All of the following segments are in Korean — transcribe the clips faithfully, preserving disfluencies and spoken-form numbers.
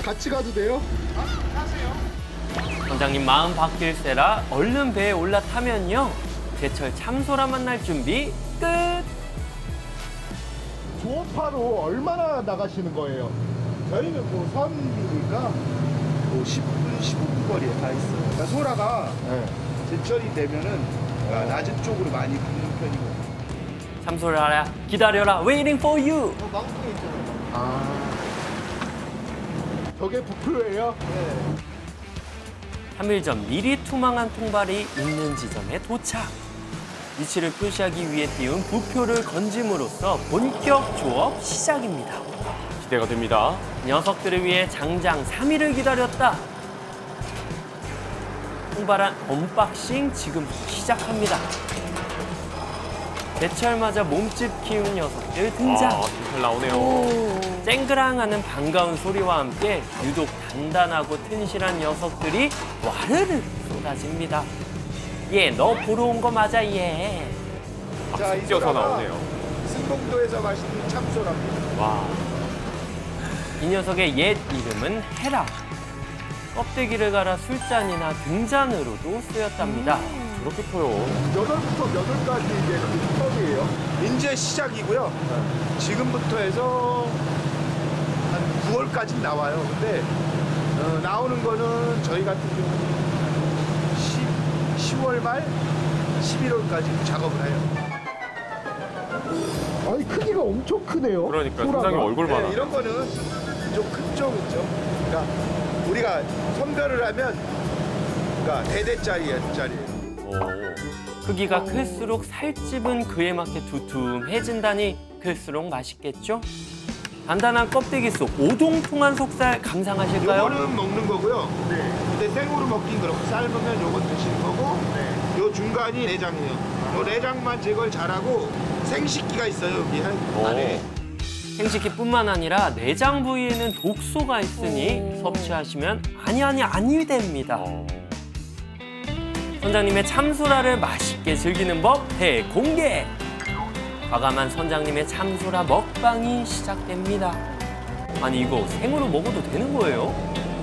같이 가도 돼요? 선장님 마음 바뀔세라 얼른 배에 올라타면요. 제철 참소라 만날 준비 끝! 조업하러 얼마나 나가시는 거예요? 저희는 뭐 섬이니까 뭐 십 분, 십오 분 거리에 다 있어요. 그러니까 소라가 네. 제철이 되면은 그러니까 낮은 쪽으로 많이 붙는 편이고. 참소라야 기다려라 waiting for you. 어, 망통에 있잖아요. 아. 저게 부표예요? 네. 삼 일 전 미리 투망한 통발이 있는 지점에 도착. 위치를 표시하기 위해 띄운 부표를 건짐으로써 본격 조업 시작입니다. 기대가 됩니다. 녀석들을 위해 장장 삼 일을 기다렸다. 통발한 언박싱 지금부터 시작합니다. 제철 맞아 몸집 키운 녀석들 등장. 아, 잘 나오네요. 쨍그랑하는 반가운 소리와 함께 유독 단단하고 튼실한 녀석들이 와르르 쏟아집니다. 얘, 너 보러 온 거 맞아, 얘. 자, 이 뛰어서 소라가 나오네요. 승봉도에서 맛있는 참소라입니다. 와, 이 녀석의 옛 이름은 헤라. 껍데기를 갈아 술잔이나 등잔으로도 쓰였답니다. 저렇게 커요. 몇 월부터 몇 월까지 이제 그 수업이에요? 이제 시작이고요. 지금부터 해서 한 구월까지 나와요. 근데 어, 나오는 거는 저희 같은 경우는 시월 말, 십일월까지 작업을 해요. 아니 크기가 엄청 크네요. 그러니까 소라가. 선장님 얼굴만. 네, 이런 거는 좀 큰 쪽 있죠. 그러니까 우리가 선별을 하면 그러니까 대대짜리예요, 짜리예요. 오. 크기가 클수록 살집은 그에 맞게 두툼해진다니 클수록 맛있겠죠? 단단한 껍데기 속 오동통한 속살 감상하실까요? 요거는 먹는 거고요. 네. 근데 생으로 먹긴 그렇고 삶으면 요건 드시는 거고 네. 요 중간이 내장이에요. 요 내장만 제거를 잘하고 생식기가 있어요, 여기 한- 안에. 생식기뿐만 아니라 내장 부위에는 독소가 있으니 섭취하시면 아니 아니 아니 됩니다. 어. 선장님의 참소라를 맛있게 즐기는 법 대공개! 과감한 선장님의 참소라 먹방이 시작됩니다. 아니 이거 생으로 먹어도 되는 거예요?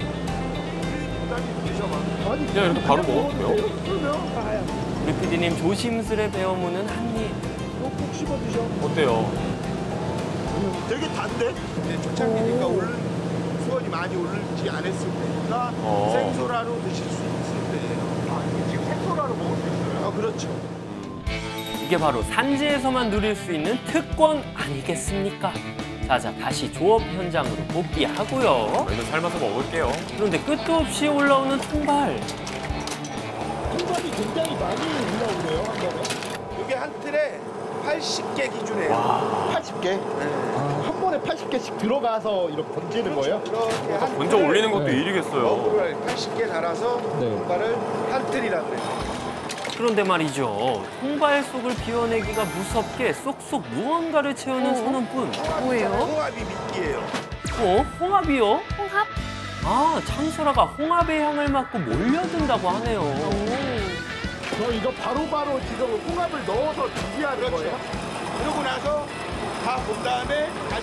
부장님 드셔봐. 아니 그냥 이렇게 바로 먹어도 돼요? 그러면 하야. 우리 피디님 조심스레 베어무는 한 입. 꼭꼭 씹어 드셔. 어때요? 되게 단데? 근데 초창기니까 오른 수온이 많이 오르지 않았을 때니까 어. 생소라로 드실 수 있을 때예요. 아, 이게 지금 생소라로 먹을 수 있어요? 아, 그렇죠. 이게 바로 산지에서만 누릴 수 있는 특권 아니겠습니까? 자자 다시 조업 현장으로 복귀하고요. 저희는 삶아서 먹을게요. 그런데 끝도 없이 올라오는 통발. 통발이 굉장히 많이 올라오네요, 한 번에. 이게 한 틀에 팔십 개 기준이에요. 와, 팔십 개? 네. 아, 한 번에 팔십 개씩 들어가서 이렇게 던지는 거예요? 그렇게 한 먼저 틀에 올리는 것도 네. 일이겠어요. 어그를 팔십 개 달아서 네. 통발을 한 틀이라고 그래요. 그런데 말이죠. 통발 속을 비워내기가 무섭게 쏙쏙 무언가를 채우는 선원분. 뭐예요? 홍합이 미끼예요. 어? 홍합이요? 홍합? 아, 참소라가 홍합의 향을 맡고 몰려든다고 하네요. 저 이거 바로바로 지금 홍합을 넣어서 준비하는 그렇죠. 거예요? 그러고 나서 다 본 다음에 다시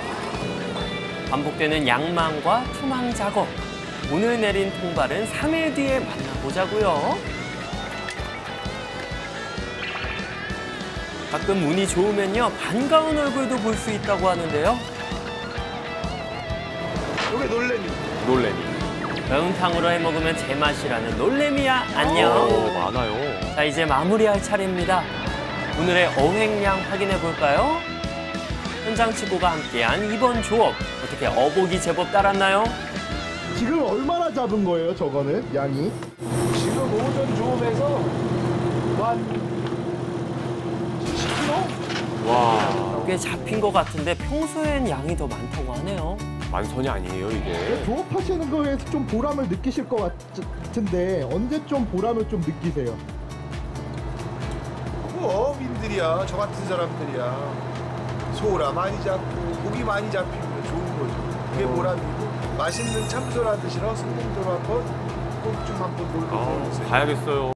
반복되는 양망과 투망 작업. 오늘 내린 통발은 삼 일 뒤에 만나보자고요. 가끔 운이 좋으면요. 반가운 얼굴도 볼 수 있다고 하는데요. 이게 놀래미. 놀래미. 매운탕으로 해먹으면 제맛이라는 놀래미야 안녕. 오, 많아요. 자 이제 마무리할 차례입니다. 오늘의 어획량 확인해 볼까요? 현장 치고가 함께한 이번 조업 어떻게 어복이 제법 따랐나요? 지금 얼마나 잡은 거예요, 저거는? 양이? 지금 오전 조업에서 한 칠십 킬로그램? 와, 꽤 잡힌 것 같은데 평소엔 양이 더 많다고 하네요. 만선이 아니에요, 이게. 조업하시는 거에서 좀 보람을 느끼실 것 같은데 언제 좀 보람을 좀 느끼세요? 뭐 어민들이야, 저 같은 사람들이야. 소라 많이 잡고 고기 많이 잡히면 좋은 거죠. 그게 보람이고 맛있는 참소라 드시러 승봉도로 한번 꼭 좀 한번 놀고 아, 오세요. 가야겠어요.